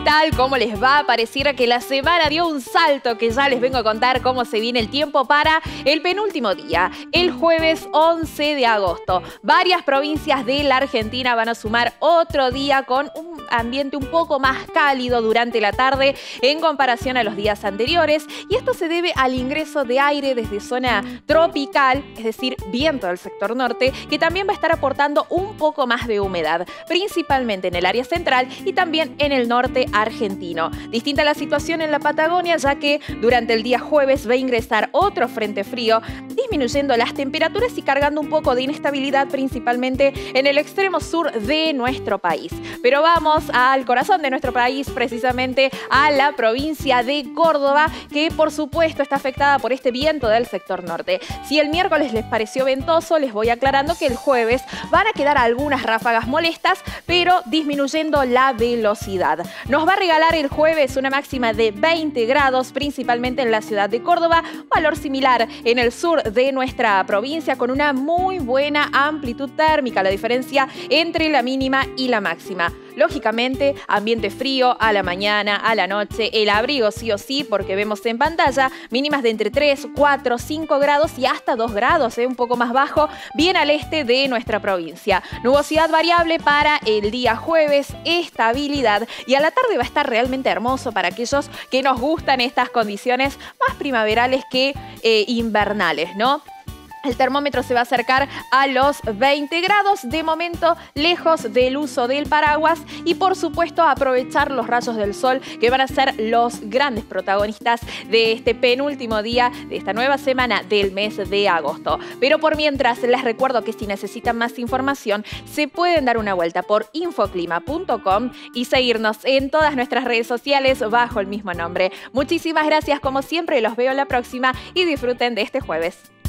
tal? ¿Cómo les va? Pareciera que la semana dio un salto, que ya les vengo a contar cómo se viene el tiempo para el penúltimo día, el jueves 11 de agosto. Varias provincias de la Argentina van a sumar otro día con un ambiente un poco más cálido durante la tarde en comparación a los días anteriores, y esto se debe al ingreso de aire desde zona tropical, es decir, viento del sector norte, que también va a estar aportando un poco más de humedad, principalmente en el área central y también en el norte argentino. Distinta la situación en la Patagonia, ya que durante el día jueves va a ingresar otro frente frío, disminuyendo las temperaturas y cargando un poco de inestabilidad, principalmente en el extremo sur de nuestro país. Pero vamos al corazón de nuestro país, precisamente a la provincia de Córdoba, que por supuesto está afectada por este viento del sector norte. Si el miércoles les pareció ventoso, les voy aclarando que el jueves van a quedar algunas ráfagas molestas, pero disminuyendo la velocidad. Nos va a regalar el jueves una máxima de 20 grados, principalmente en la ciudad de Córdoba, valor similar en el sur de nuestra provincia, con una muy buena amplitud térmica, la diferencia entre la mínima y la máxima. Lógicamente, ambiente frío a la mañana, a la noche, el abrigo sí o sí, porque vemos en pantalla mínimas de entre 3, 4, 5 grados y hasta 2 grados, un poco más bajo, bien al este de nuestra provincia. Nubosidad variable para el día jueves, estabilidad, y a la tarde va a estar realmente hermoso para aquellos que nos gustan estas condiciones más primaverales que invernales, ¿no? El termómetro se va a acercar a los 20 grados, de momento lejos del uso del paraguas, y por supuesto aprovechar los rayos del sol, que van a ser los grandes protagonistas de este penúltimo día de esta nueva semana del mes de agosto. Pero por mientras les recuerdo que si necesitan más información se pueden dar una vuelta por infoclima.com y seguirnos en todas nuestras redes sociales bajo el mismo nombre. Muchísimas gracias como siempre, los veo la próxima y disfruten de este jueves.